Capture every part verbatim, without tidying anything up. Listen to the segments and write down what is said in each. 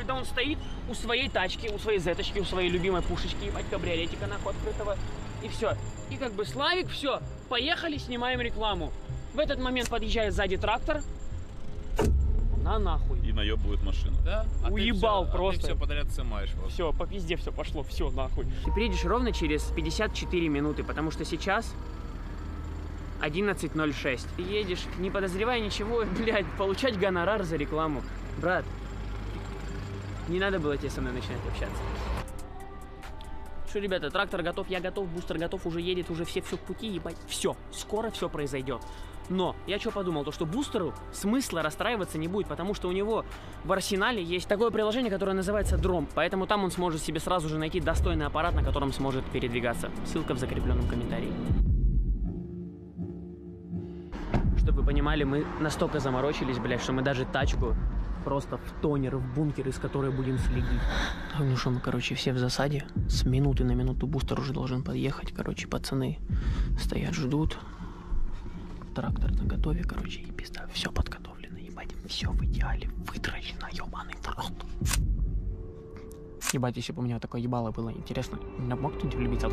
когда он стоит у своей тачки, у своей зеточки, у своей любимой пушечки, ебать, кабриолетика нахуй открытого, и все. И как бы Славик, все, поехали, снимаем рекламу. В этот момент подъезжает сзади трактор, на нахуй. И наебывает машину. Да? А Уебал ты все, просто. А ты все подряд сымаешь. Все, по пизде все пошло, все нахуй. Ты приедешь ровно через пятьдесят четыре минуты, потому что сейчас одиннадцать ноль шесть. Ты едешь, не подозревая ничего, блядь, получать гонорар за рекламу. Брат, не надо было тебе со мной начинать общаться. Что, ребята, трактор готов, я готов, бустер готов, уже едет, уже все, все в пути, ебать. Все, скоро все произойдет. Но я что подумал, то что бустеру смысла расстраиваться не будет, потому что у него в арсенале есть такое приложение, которое называется Дром, поэтому там он сможет себе сразу же найти достойный аппарат, на котором сможет передвигаться. Ссылка в закрепленном комментарии. Чтобы вы понимали, мы настолько заморочились, блядь, что мы даже тачку просто в тонер, в бункер, из которой будем следить. Ну что, мы, короче, все в засаде. С минуты на минуту бустер уже должен подъехать. Короче, пацаны стоят, ждут. Трактор на готове, короче, и пизда. Все подготовлено, ебать. Все в идеале. Вытрачено, ебаный в рот. Ебать, если бы у меня такое ебало было, интересно, меня мог кто-нибудь влюбиться?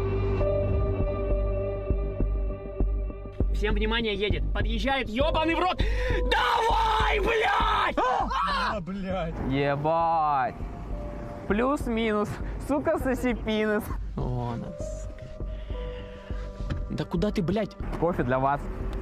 Всем внимание, едет. Подъезжает, ебаный в рот. Давай, блядь! А, блядь. Ебать. Плюс-минус. Сука, соси-пинус. О, да, сука. Да куда ты, блядь? Кофе для вас.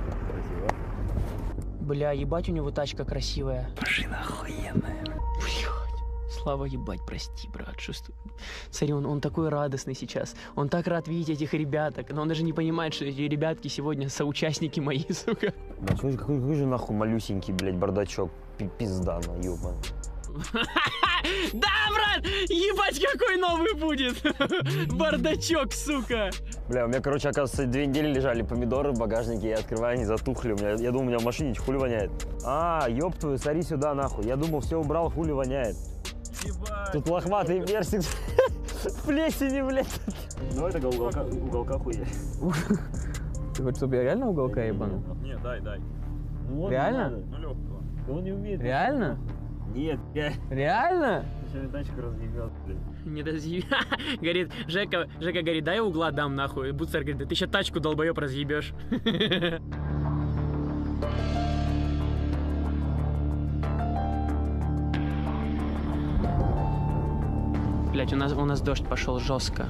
Бля, ебать, у него тачка красивая. Машина охуенная. Блядь. Слава, ебать, прости, брат. Что... Смотри, он, он такой радостный сейчас. Он так рад видеть этих ребяток. Но он даже не понимает, что эти ребятки сегодня соучастники мои, сука. Да, какой, какой же нахуй малюсенький, блядь, бардачок. Пизда, ну, ёбан. Да, брат! Ебать, какой новый будет! Бардачок, сука! Бля, у меня, короче, оказывается, две недели лежали помидоры в багажнике, я открываю, они затухли. У меня, я думал, у меня в машине хули воняет. А, ёб твою, смотри сюда, нахуй. Я думал, все убрал, хули воняет. Ебать. Тут лохматый персик в плесени, блядь. Давай тогда уголка, уголка хуя. Ты хочешь, чтобы я реально уголка ебанул? Не, дай, дай. Ну, реально? Ну, легкого. Он не умеет. Реально? Нет, я... Реально? Сейчас тачку разъебет, блядь. Не разъеб... Говорит, Жека, Жека говорит, дай угла дам нахуй. И Буцер говорит, да ты сейчас тачку, долбоёб, разъебешь. Блять, у нас, у нас дождь пошел жестко.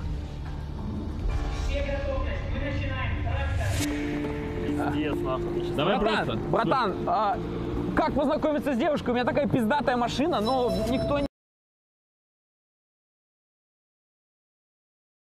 Пиздец, нахуй. Давай Братан, просто. братан, а, как познакомиться с девушкой? У меня такая пиздатая машина, но никто не...